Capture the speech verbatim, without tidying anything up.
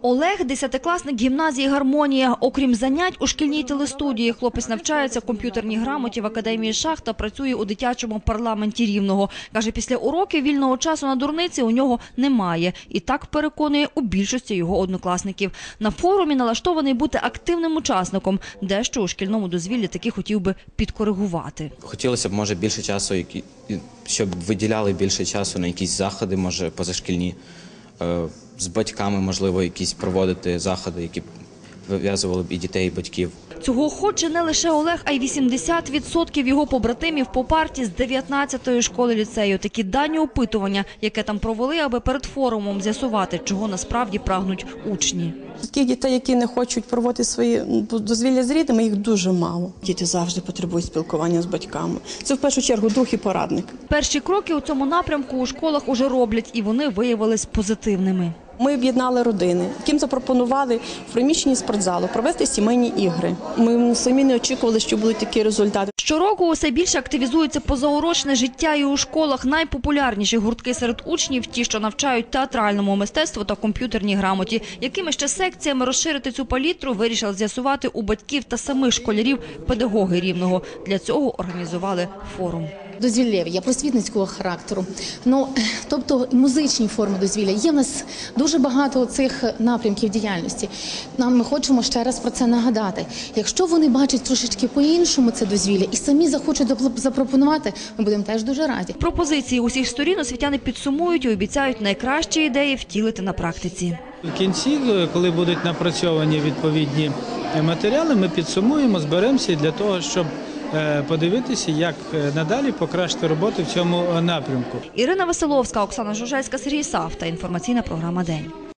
Олег – десятикласник гімназії «Гармонія». Окрім занять у шкільній телестудії, хлопець навчається комп'ютерній грамоті в академії шах та працює у дитячому парламенті Рівного. Каже, після уроків вільного часу на дурниці у нього немає. І так переконує у більшості його однокласників. На форумі налаштований бути активним учасником. Дещо у шкільному дозвіллі таки хотів би підкоригувати. Хотілося б, може, більше часу, щоб виділяли більше часу на якісь заходи, може, позашкільні. З батьками, можливо, якісь проводити заходи, які вив'язували б і дітей, і батьків. Цього хоче не лише Олег, а й вісімдесят відсотків його побратимів по парті з дев'ятнадцятої школи ліцею. Такі дані опитування, яке там провели, аби перед форумом з'ясувати, чого насправді прагнуть учні. Таких дітей, які не хочуть проводити свої дозвілля з рідними, їх дуже мало. Діти завжди потребують спілкування з батьками. Це в першу чергу друг і порадник. Перші кроки у цьому напрямку у школах уже роблять, і вони виявились позитивними. Ми об'єднали родини, яким запропонували в приміщенні спортзалу провести сімейні ігри. Ми самі не очікували, що будуть такі результати. Щороку усе більше активізується позаурочне життя і у школах. Найпопулярніші гуртки серед учнів – ті, що навчають театральному мистецтву та комп'ютерній грамоті. Якими ще секціями розширити цю палітру, вирішили з'ясувати у батьків та самих школярів педагоги Рівного. Для цього організували форум. Дозвілля є просвітницького характеру, ну, тобто музичні форми дозвілля. Є в нас дуже багато цих напрямків діяльності. Нам ми хочемо ще раз про це нагадати. Якщо вони бачать трошечки по-іншому це дозвілля і самі захочуть запропонувати, ми будемо теж дуже раді. Пропозиції усіх сторін освітяни підсумують і обіцяють найкращі ідеї втілити на практиці. В кінці, коли будуть напрацьовані відповідні матеріали, ми підсумуємо, зберемося для того, щоб подивитися, як надалі покращити роботу в цьому напрямку. Ірина Василовська, Оксана Жужельська, Сергій Савта. Інформаційна програма «День».